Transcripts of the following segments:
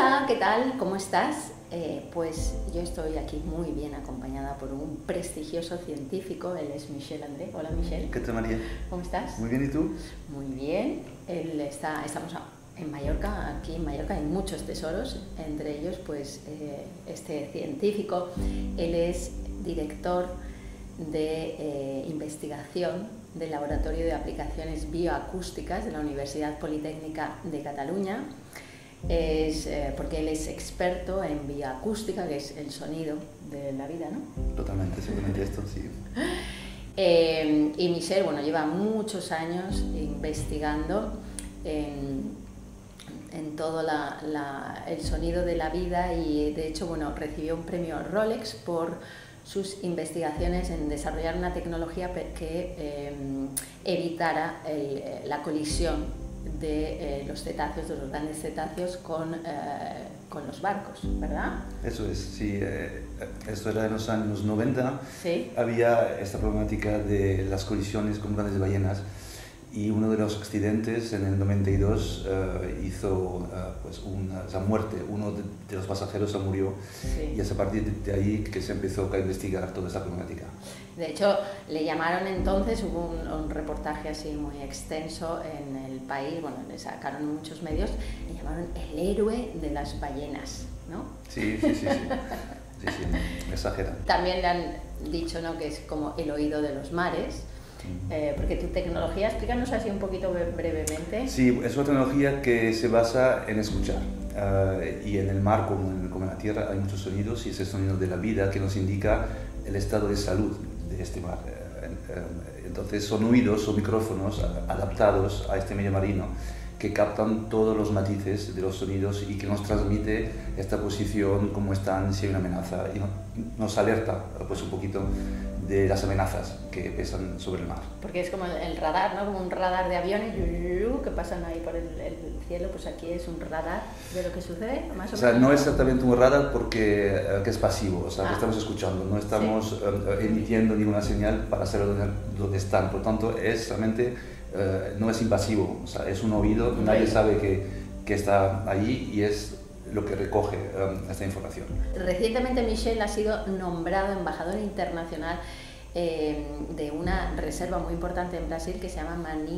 Hola, ¿qué tal? ¿Cómo estás? Pues yo estoy aquí muy bien acompañada por un prestigioso científico, él es Michel André. Hola Michel. ¿Qué tal, María? ¿Cómo estás? Muy bien, ¿y tú? Muy bien. Estamos en Mallorca, aquí en Mallorca hay muchos tesoros, entre ellos pues este científico, él es director de investigación del Laboratorio de Aplicaciones Bioacústicas de la Universidad Politécnica de Cataluña. Porque él es experto en bioacústica, que es el sonido de la vida, ¿no? Totalmente, seguramente esto, sí. Y Michel, bueno, lleva muchos años investigando en todo el sonido de la vida y de hecho, bueno, recibió un premio Rolex por sus investigaciones en desarrollar una tecnología que evitara la colisión de los cetáceos, de los grandes cetáceos con los barcos, ¿verdad? Eso es, sí. Esto era en los años 90. Sí. Había esta problemática de las colisiones con grandes ballenas y uno de los accidentes en el 92 hizo esa muerte. Uno de los pasajeros se murió, sí. Y es a partir de ahí que se empezó a investigar toda esta problemática. De hecho, le llamaron entonces, hubo un reportaje así muy extenso en El País, bueno, le sacaron muchos medios, le llamaron el héroe de las ballenas, ¿no? Sí, exagera. También le han dicho, ¿no?, que es como el oído de los mares. Porque tu tecnología, explícanos así un poquito brevemente. Sí, es una tecnología que se basa en escuchar. Y en el mar, como en la tierra, hay muchos sonidos y ese sonido de la vida que nos indica el estado de salud de este mar. Entonces son oídos o micrófonos adaptados a este medio marino que captan todos los matices de los sonidos y que nos transmite esta posición, cómo están, si hay una amenaza, y nos alerta pues un poquito de las amenazas que pesan sobre el mar. Porque es como el radar, ¿no? Como un radar de aviones que pasan ahí por el cielo, pues aquí es un radar de lo que sucede, más o menos. O sea, no es exactamente un radar porque que es pasivo, o sea, que estamos escuchando, no estamos emitiendo ninguna señal para saber dónde están, por lo tanto es realmente, no es invasivo, o sea, es un oído, nadie sabe que está ahí y es lo que recoge esta información. Recientemente Michel ha sido nombrado embajador internacional de una reserva muy importante en Brasil que se llama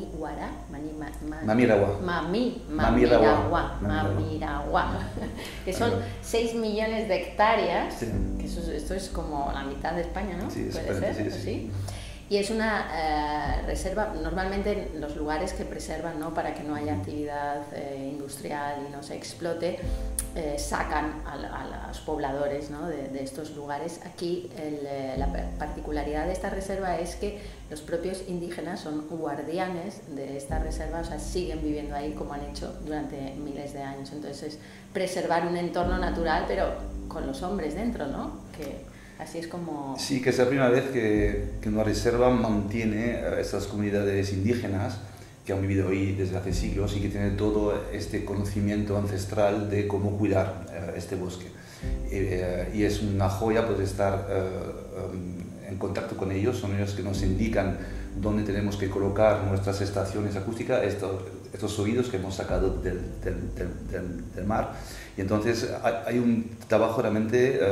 Mamirauá, que son 6 millones de hectáreas, sí. Que esto es como la mitad de España, ¿no? Sí, ¿Puede ser? Sí. Y es una reserva, normalmente los lugares que preservan, ¿no?, para que no haya actividad industrial y no se explote, sacan a los pobladores, ¿no?, de estos lugares. Aquí la particularidad de esta reserva es que los propios indígenas son guardianes de esta reserva, o sea, siguen viviendo ahí como han hecho durante miles de años. Entonces es preservar un entorno natural, pero con los hombres dentro, ¿no? Así es como... Sí, que es la primera vez que una reserva mantiene estas comunidades indígenas que han vivido ahí desde hace siglos y que tienen todo este conocimiento ancestral de cómo cuidar este bosque. Y es una joya poder estar en contacto con ellos, son ellos que nos indican dónde tenemos que colocar nuestras estaciones acústicas, estos oídos que hemos sacado del mar. Y entonces hay un trabajo realmente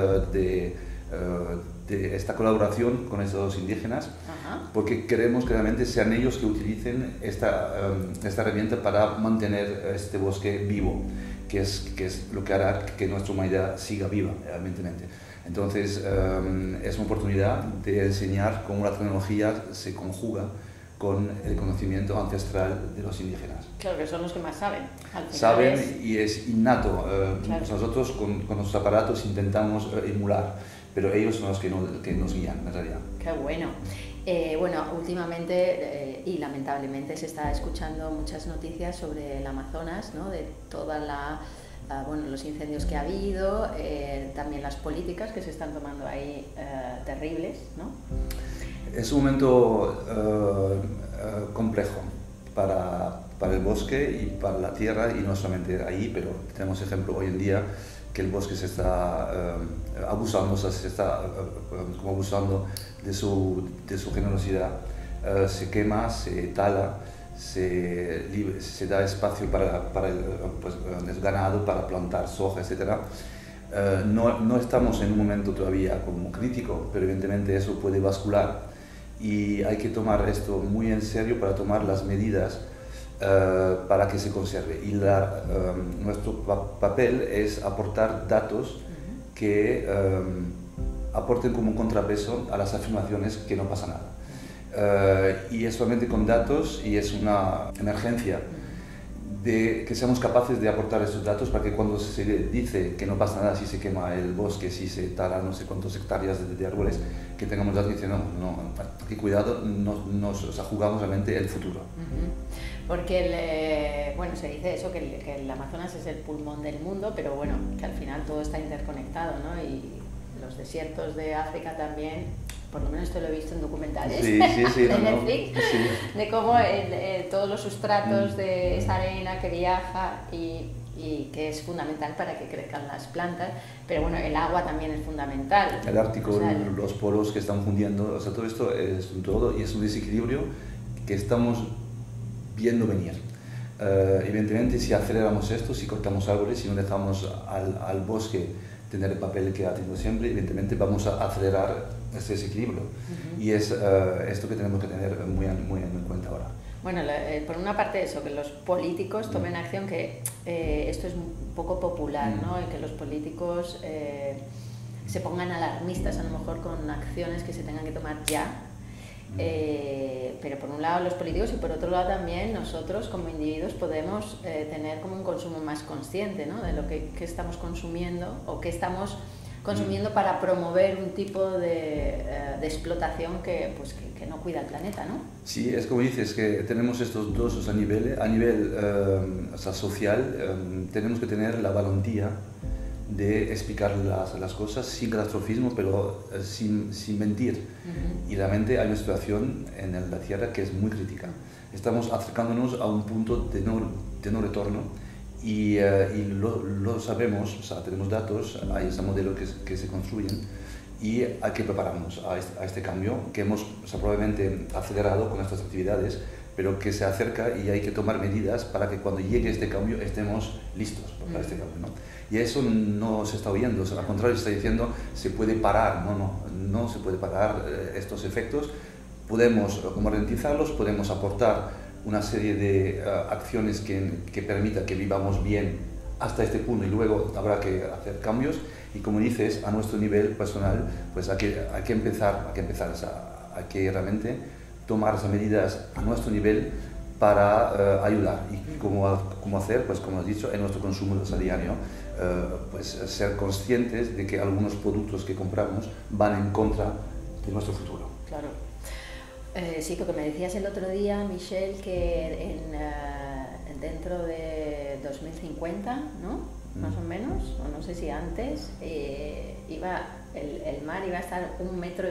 de esta colaboración con estos indígenas, porque queremos que realmente sean ellos que utilicen esta herramienta para mantener este bosque vivo, que es lo que hará que nuestra humanidad siga viva realmente. Entonces es una oportunidad de enseñar cómo la tecnología se conjuga con el conocimiento ancestral de los indígenas. Claro, que son los que más saben. Saben y es innato. Claro. Nosotros con nuestros aparatos intentamos emular, pero ellos son los que nos guían en realidad. Qué bueno. Bueno, últimamente y lamentablemente se está escuchando muchas noticias sobre el Amazonas, ¿no?, de toda los incendios que ha habido, también las políticas que se están tomando ahí terribles, ¿no? Es un momento complejo para el bosque y para la tierra, y no solamente ahí, pero tenemos ejemplo hoy en día que el bosque se está abusando, se está abusando de su generosidad, se quema, se tala, se da espacio para el ganado, para plantar soja, etc. No estamos en un momento todavía como crítico, pero evidentemente eso puede bascular y hay que tomar esto muy en serio para tomar las medidas para que se conserve. Y nuestro papel es aportar datos que aporten como contrapeso a las afirmaciones que no pasa nada. Y es solamente con datos, y es una emergencia de que seamos capaces de aportar estos datos para que cuando se dice que no pasa nada si se quema el bosque, si se tala no sé cuántas hectáreas de árboles, que tengamos datos que dicen aquí cuidado, jugamos realmente el futuro. Porque bueno, se dice eso, que el Amazonas es el pulmón del mundo, pero bueno, que al final todo está interconectado, ¿no? Y los desiertos de África también, por lo menos esto lo he visto en documentales de Netflix, de cómo todos los sustratos de esa arena que viaja y que es fundamental para que crezcan las plantas, pero bueno, el agua también es fundamental. El Ártico, los polos que están fundiendo, o sea, todo esto es y es un desequilibrio que estamos viendo venir. Evidentemente, si aceleramos esto, si cortamos árboles, si no dejamos al bosque tener el papel que ha tenido siempre, evidentemente vamos a acelerar este desequilibrio. Y es esto que tenemos que tener muy en cuenta ahora. Bueno, por una parte eso, que los políticos tomen acción, que esto es un poco popular, ¿no? Y que los políticos se pongan alarmistas a lo mejor con acciones que se tengan que tomar ya. Pero por un lado los políticos y por otro lado también nosotros como individuos podemos tener como un consumo más consciente, ¿no? De lo que estamos consumiendo o que estamos consumiendo para promover un tipo de explotación que no cuida el planeta, ¿no? Sí, es como dices, que tenemos estos dos, o sea, a nivel social tenemos que tener la valentía de explicar las cosas sin catastrofismo, pero sin mentir. Y realmente hay una situación en la Tierra que es muy crítica. Estamos acercándonos a un punto de no retorno y lo sabemos, o sea, tenemos datos, hay ese modelo que se construyen y hay que prepararnos a este cambio que hemos probablemente acelerado con estas actividades, pero que se acerca y hay que tomar medidas para que cuando llegue este cambio estemos listos para este cambio, ¿no? Y eso no se está oyendo, o sea, al contrario, se está diciendo se puede parar, no se puede parar estos efectos, podemos como ralentizarlos, podemos aportar una serie de acciones que permitan que vivamos bien hasta este punto y luego habrá que hacer cambios y como dices, a nuestro nivel personal, pues hay que empezar, o sea, hay que realmente tomar esas medidas a nuestro nivel para ayudar. ¿Y cómo hacer? Pues como has dicho, en nuestro consumo diario, pues ser conscientes de que algunos productos que compramos van en contra de nuestro futuro. Claro. Sí, porque me decías el otro día, Michel, que dentro de 2050, ¿no? Más o menos, o no sé si antes, el mar iba a estar 1,5 metros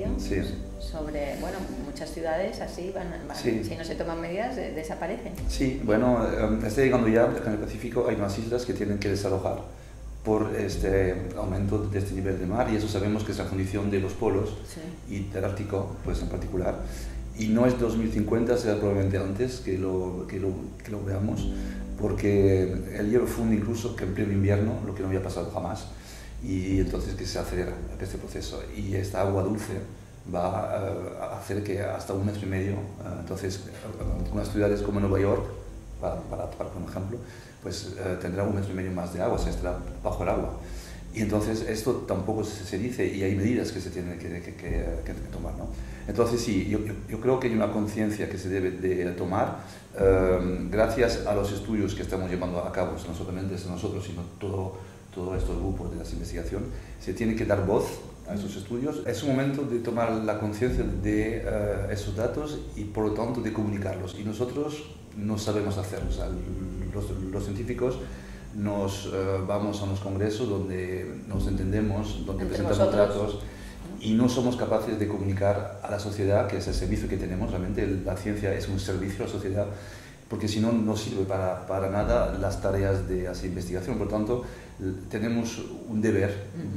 sobre, bueno, muchas ciudades así si no se toman medidas desaparecen. Sí, bueno, está llegando ya que en el Pacífico hay unas islas que tienen que desalojar por este aumento de este nivel de mar y eso sabemos que es la condición de los polos y del Ártico, pues en particular. Y no es 2050, será probablemente antes que lo veamos, porque el hielo funde incluso que en pleno invierno, lo que no había pasado jamás, y entonces que se acelera este proceso. Y esta agua dulce va a hacer que hasta 1,5 metros, entonces algunas ciudades como Nueva York, para poner un ejemplo, pues tendrá 1,5 metros más de agua, se estará bajo el agua. Y entonces esto tampoco se dice y hay medidas que se tienen que tomar, ¿no? Entonces sí, yo creo que hay una conciencia que se debe de tomar gracias a los estudios que estamos llevando a cabo, no solamente nosotros, sino todo estos grupos de la investigación. Se tiene que dar voz a esos estudios. Es un momento de tomar la conciencia de esos datos y por lo tanto de comunicarlos. Y nosotros no sabemos hacerlo. O sea, los científicos vamos a unos congresos donde nos entendemos, donde presentamos datos y no somos capaces de comunicar a la sociedad, que es el servicio que tenemos. Realmente la ciencia es un servicio a la sociedad, porque si no, no sirve para nada las tareas de hacer investigación. Por lo tanto, tenemos un deber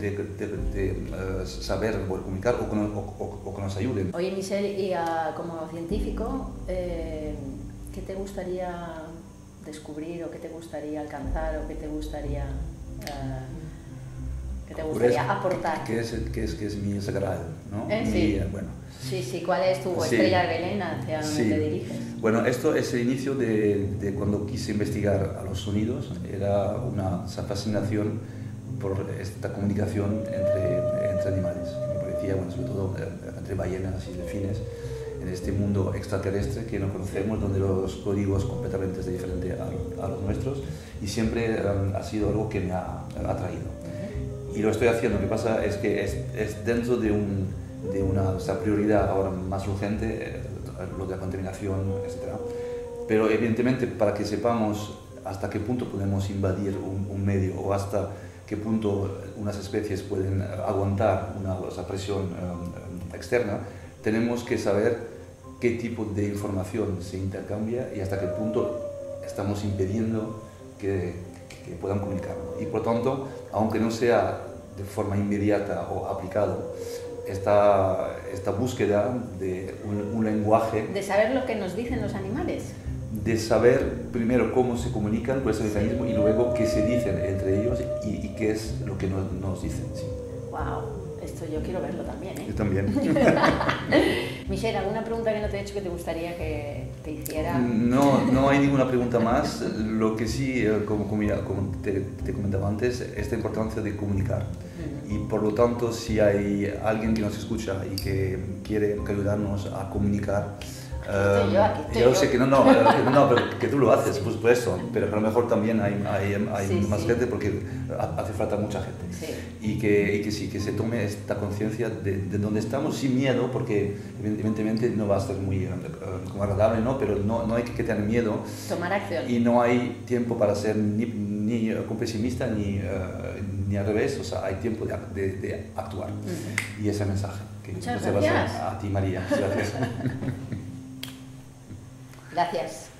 de saber comunicar o que nos ayuden. Oye, Michel, y como científico, ¿Qué te gustaría descubrir o qué te gustaría alcanzar o qué te gustaría aportar? Que es mi sagral, ¿no? Sí. Bueno. Sí, ¿cuál es tu estrella de Belén hacia donde te diriges? Bueno, esto es el inicio de cuando quise investigar a los sonidos. Era esa fascinación por esta comunicación entre animales. Me parecía, bueno, sobre todo entre ballenas y delfines, en este mundo extraterrestre que no conocemos, donde los códigos completamente es diferente a los nuestros, y siempre ha sido algo que me ha atraído. Y lo estoy haciendo. Lo que pasa es que es dentro de una prioridad ahora más urgente, lo de la contaminación, etc. Pero evidentemente, para que sepamos hasta qué punto podemos invadir un medio o hasta qué punto unas especies pueden aguantar esa presión externa, tenemos que saber qué tipo de información se intercambia y hasta qué punto estamos impidiendo que puedan comunicar. Y por tanto, aunque no sea de forma inmediata o aplicado, esta búsqueda de un lenguaje... De saber lo que nos dicen los animales. De saber primero cómo se comunican por ese mecanismo y luego qué se dicen entre ellos y qué es lo que nos dicen. Sí. ¡Wow! Esto yo quiero verlo también, ¿eh? Yo también. Michelle, ¿alguna pregunta que no te he hecho que te gustaría que te hiciera? No hay ninguna pregunta más. Lo que sí, como te comentaba antes, esta importancia de comunicar. Y por lo tanto, si hay alguien que nos escucha y que quiere ayudarnos a comunicar, aquí yo sé que no, pero que tú lo haces, por supuesto, pero a lo mejor también hay más gente, porque hace falta mucha gente. Sí. Y que se tome esta conciencia de dónde estamos sin miedo, porque evidentemente no va a ser muy como agradable, ¿no? Pero no hay que tener miedo. Tomar acción. Y no hay tiempo para ser ni pesimista ni al revés, o sea, hay tiempo de actuar. Y ese mensaje que Muchas se va a hacer gracias. a ti, María. Gracias. Gracias.